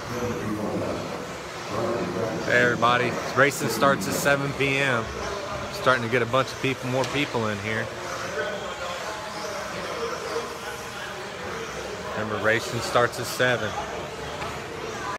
Hey everybody, racing starts at 7 p.m. Starting to get a bunch of more people in here. Remember, racing starts at 7.